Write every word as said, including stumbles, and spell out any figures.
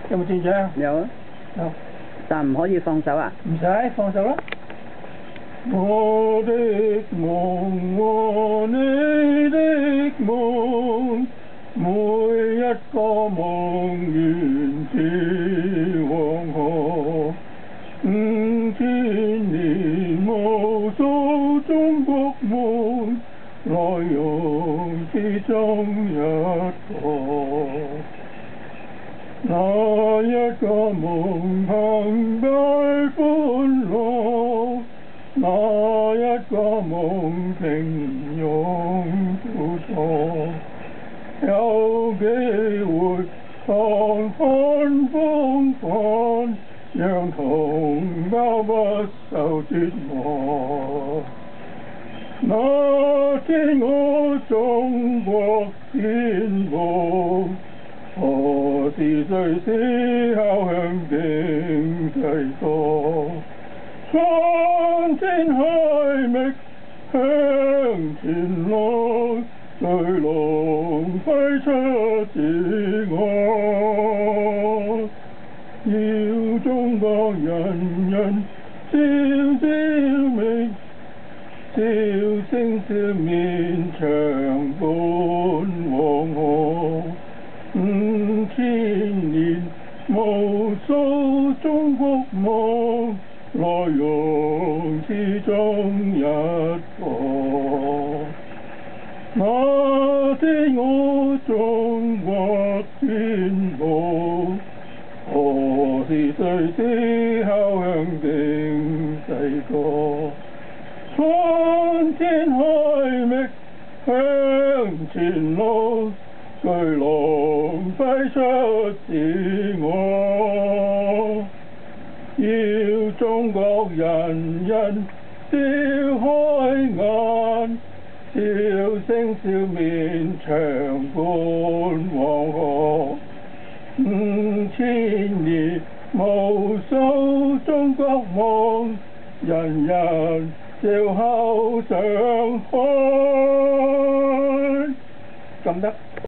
有冇轉獎？ 有啊。 有。 但唔可以放手啊？ 唔使放手啦。我的夢和你的夢，每一個夢源自黃河。五千年無數中國夢，內容之中一個。那一個夢澎湃歡樂，那一個夢平庸苦楚。有機會看看風帆，讓同胞不受折磨。那天我中國天步，何時誰思考向經濟多？蒼天開覓向前路，巨龍揮出自我。要中國人人笑笑面，笑聲笑面長伴黃河。五千年無數中國夢，內容之中一個。那天我中國天步，何時誰思考向經濟多？蒼天開覓向前路，巨龍揮出自我。要中國人人笑開眼，笑聲笑面長伴黃河。五千年無數中國夢，人人笑口常開。咁得。